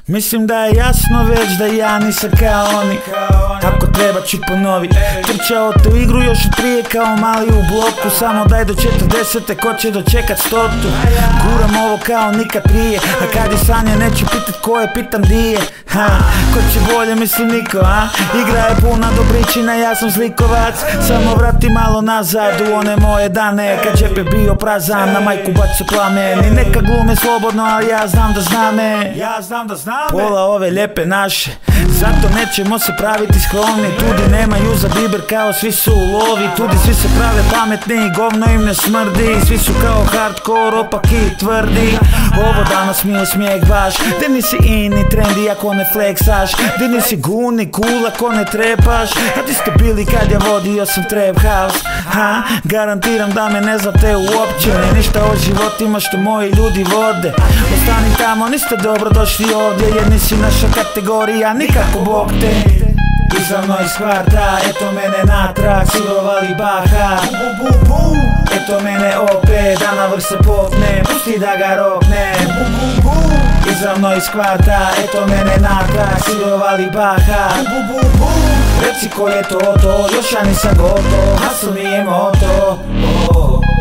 Mislim da je jasno već da ja nisam kao oni. Ako treba ću ponovi. Trčao tu igru još od prije kao mali u bloku. Samo daj do 40. ko će dočekat 100. Guram ovo kao nikad prije. A kad je sanje neću pitat ko je, pitam di je. Ko će bolje, mislim niko, a? Igra je puna dobričina, ja sam zlikovac. Samo vrati malo nazad u one moje dane, kad džep je bio prazan, na majku bacu plamen. I neka glume slobodno, ali ja znam da zna me. Pola ove lijepe naše, zato nećemo se praviti skromni. Tudi nemaju za biber kao svi su u lovi. Tudi svi se prave pametni i govno im ne smrdi. Svi su kao hardcore, opaki i tvrdi. Ovo danas mi je smijeh baš. Gdje nisi in i trendi ako ne flexaš. Gdje nisi guni cool ako ne trepaš. A di ste bili kad ja vodio sam trap house? Garantiram da me ne znate uopće. Ne ništa o životima što moji ljudi vode. Ostani tamo, niste dobro došli ovdje, jer nisi naša kategorija, nikako bog te. Izravno iz kvarta, eto mene natrag, silovali baha. Eto mene opet, da na vrh se popne, pusti da ga rokne. Izravno iz kvarta, eto mene natrag, silovali baha. Reci ko je to, još ja nisam gotov, hustle mi je moto.